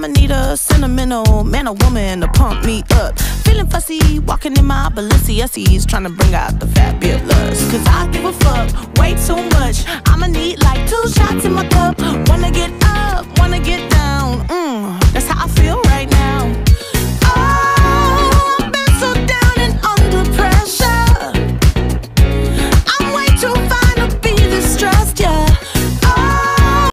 I'ma need a sentimental man or woman to pump me up. Feeling fussy, walking in my Balenciennes, trying to bring out the fabulous. Cause I give a fuck way too much. I'ma need like 2 shots in my cup. Wanna